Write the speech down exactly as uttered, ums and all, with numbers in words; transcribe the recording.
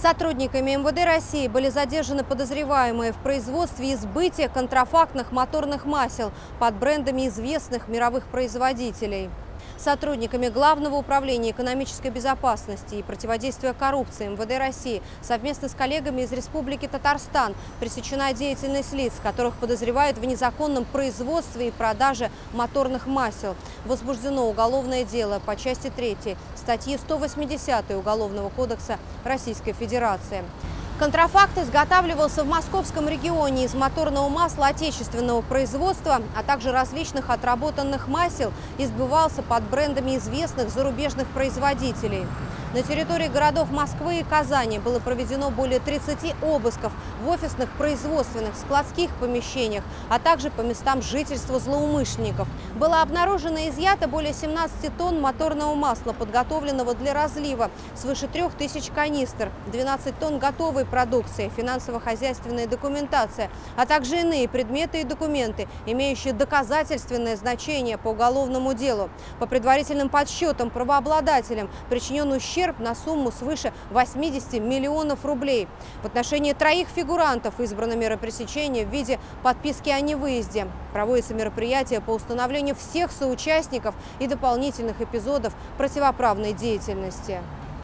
Сотрудниками эм вэ дэ России были задержаны подозреваемые в производстве и сбытии контрафактных моторных масел под брендами известных мировых производителей. Сотрудниками Главного управления экономической безопасности и противодействия коррупции эм вэ дэ России совместно с коллегами из Республики Татарстан пресечена деятельность лиц, которых подозревают в незаконном производстве и продаже моторных масел. Возбуждено уголовное дело по части третьей статьи сто восемьдесят Уголовного кодекса Российской Федерации. Контрафакт изготавливался в московском регионе из моторного масла отечественного производства, а также различных отработанных масел и сбывался под брендами известных зарубежных производителей. На территории городов Москвы и Казани было проведено более тридцати обысков в офисных, производственных, складских помещениях, а также по местам жительства злоумышленников. Было обнаружено и изъято более семнадцати тонн моторного масла, подготовленного для разлива, свыше трех тысяч канистр, двенадцать тонн готовой продукции, финансово-хозяйственная документация, а также иные предметы и документы, имеющие доказательственное значение по уголовному делу. По предварительным подсчетам правообладателям причинен ущерб на сумму свыше восьмидесяти миллионов рублей. В отношении троих фигурантов избрана мера пресечения в виде подписки о невыезде. Проводится мероприятие по установлению всех соучастников и дополнительных эпизодов противоправной деятельности.